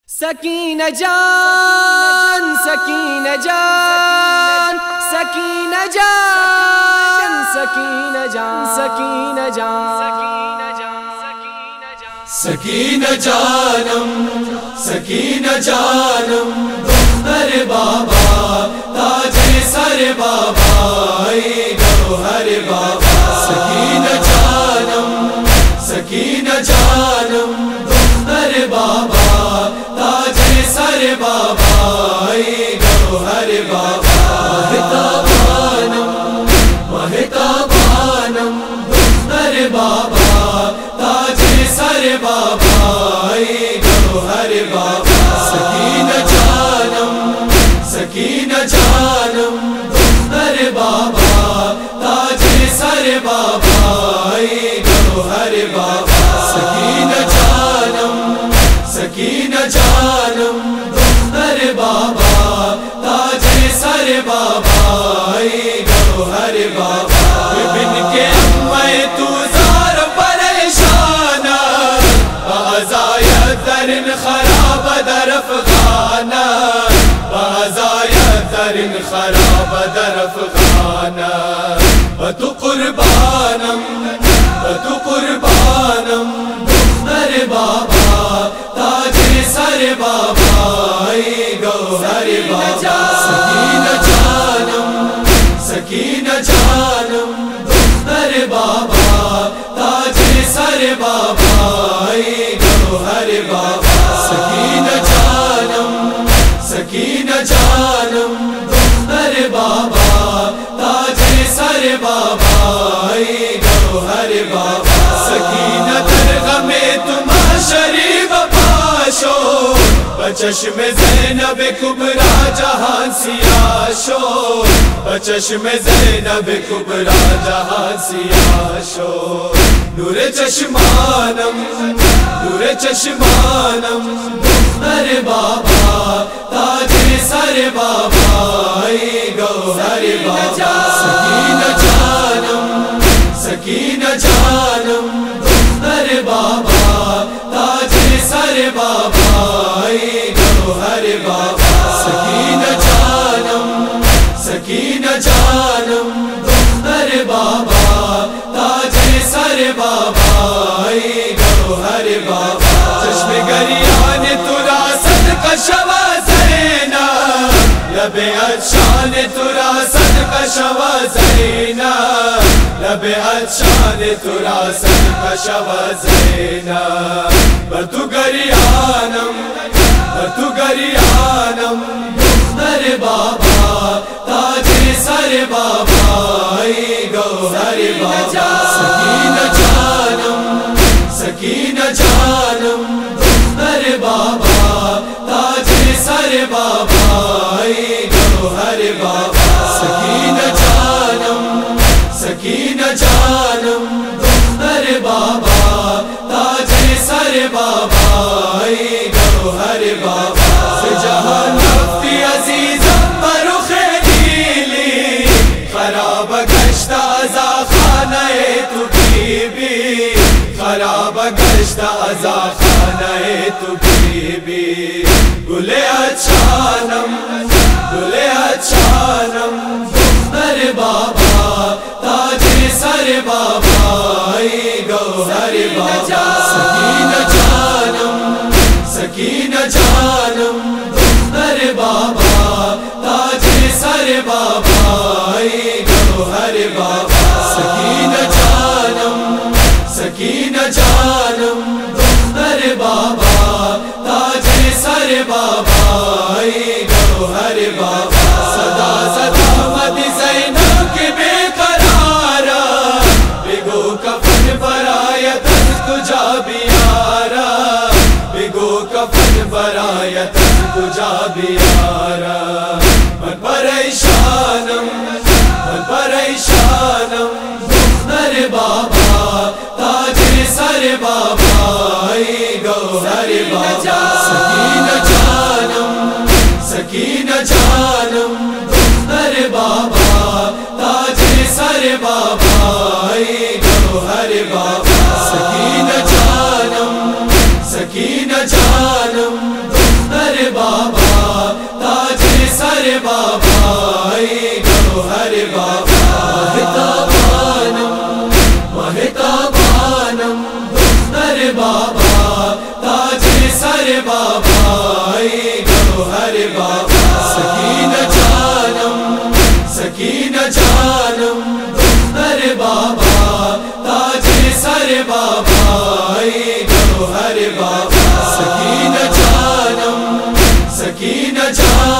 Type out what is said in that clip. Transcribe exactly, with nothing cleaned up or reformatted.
سکینہ جان سکینہ جان سکینہ جان سکینہ جان سکینہ جان سکینہ جانم سکینہ جانم دختر بابا تاج سر بابا ای گوہر بابا سکینہ جانم سکینہ جانم دختر بابا تاج سر بابا ای گوہر بابا مہتابانم مہتابانم دختر بابا تاج سر بابا ای گوہر بابا سکینہ جانم سکینہ جانم دختر بابا تاج سر بابا ای گوہر بابا سکینہ جانم سکینہ جانم دختر بابا تاج سر بابا ای گوہر بابا بن کے امے تو زار پریشانا بازائے درن خراب در افغانا بازائے درن خراب در افغانا بتو قربانم بتو قربانم دختر بابا تاج سر بابا ای گوہر بابا سکینہ جانم سکینہ جانم دختر بابا تاج سر بابا ای گوہر بابا سکینہ جانم سکینہ جانم دختر بابا تاج سر بابا ای گوہر بابا سکینہ در غم تم شریف پاشو بچشم زینب کبریٰ جہان سیاہ شو بچشم زینب کبریٰ جہان سیاہ شو نور چشمانم نور چشمانم دختر بابا تاج سر بابا ای گوہر بابا سکینہ جانم سکینہ جانم دختر بابا تاج سر بابا ای گوہر بابا سکینہ جانم سکینہ جانم دختر بابا تاج سر بابا ای گوہر بابا چشم گریان ترا صدقہ شوا زینا لب عطشان ترا صدقہ شوا زینا لب عطشان ترا صدقہ شوا زینا بر تو گریانم بر تو گریانم دختر بابا تاج سر بابا ای گوہر بابا سکینہ جانم سکینہ جانم دختر بابا تاج سر بابا ای گوہر بابا سکینہ جانم سکینہ جانم دختر بابا تاج سر بابا ای گوہر بابا جہان رفتی عزیزم برخ نیلی خراب گشت ازا خانہ تو بی بی خراب گشت ازا خانہ تو بی بی گل اچھانم گل اچھانم دختر بابا تاج سر بابا ای گوہر بابا سکینہ جانم سکینہ جانم دختر بابا تاج سر بابا ای گوہر بابا سکینہ جانم سکینہ جانم دختر بابا تاج سر بابا ای گوہر بابا صدا صدا مد زینب کے بے قرارا بگو کفن برایت از کجا بیارا بگو کفن برایت از کجا بیارا من پریشانم من پریشانم دختر بابا تاج سر بابا ای گوہر بابا سکینہ جانم سکینہ جانم دختر بابا تاج سر بابا ای گوہر بابا سکینہ جانم سکینہ جانم بابا تاج سر بابا گوہر بابا سکینہ جانم سکینہ جانم گوہر بابا تاج سر بابا گوہر بابا سکینہ جانم سکینہ جانم